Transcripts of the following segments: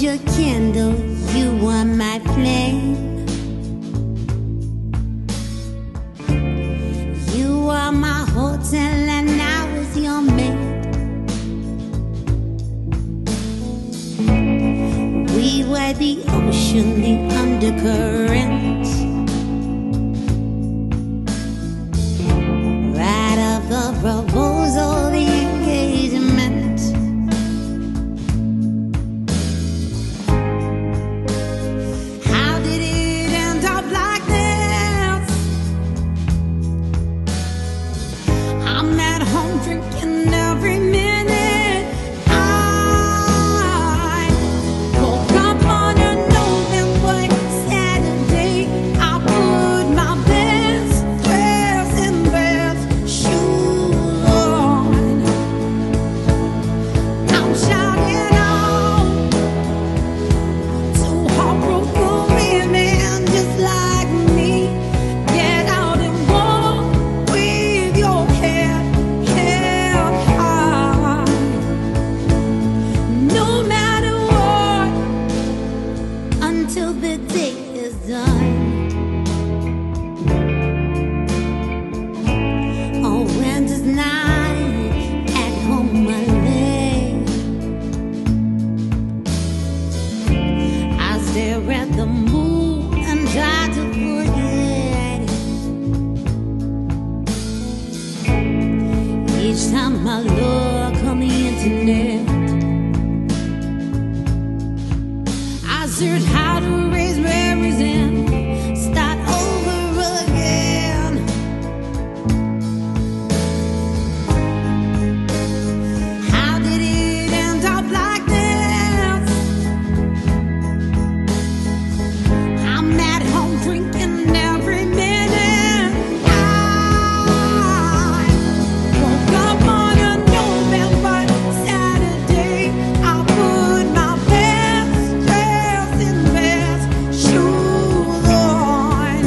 your candle, you are my flame. You are my hotel and I was your maid. We were the ocean, the undercurrents, right of the proposal, the engagement. How did it end up like this? I'm at home drinking every minute. I woke up on a November Saturday. I put my best dress and best shoes on. I'm shouting out to heartbroken women just like me. Get out and walk with your head held high. No matter what, until the day is done. On Wednesday night at home alone, I stare at the moon and try to forget. Each time I look on the internet, I search how to raise memories and start over again. How did it end up like this? I'm at home drinking every minute. I woke up on a November Saturday. I put my best dress and best shoes on.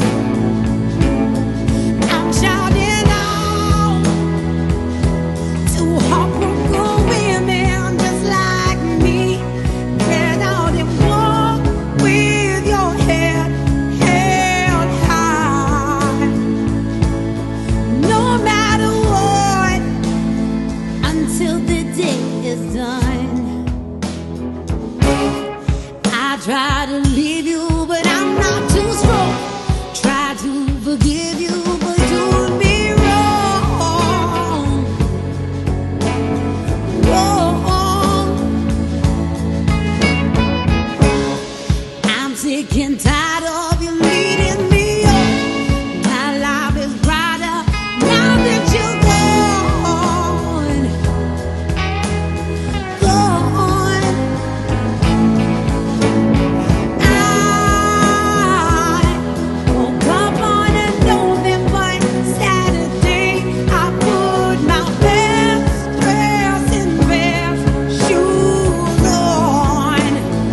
I'm shouting out to heartbroken women just like me. Get out and walk with your head held high. No matter what, until the day is done. I try to leave you, but I'm not too strong. Try to forgive you, but doing me wrong. Wrong. I'm sick and tired of you leading me on. My life is brighter now that you're gone. Gone. I woke up on a November Saturday. I put my best dress and best shoes on.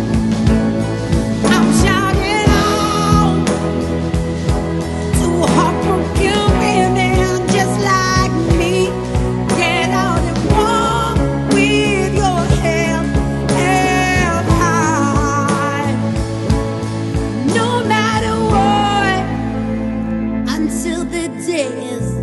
I'm shouting out to heartbroken women just like me. Get out and walk with your head held high. No matter what, until the day is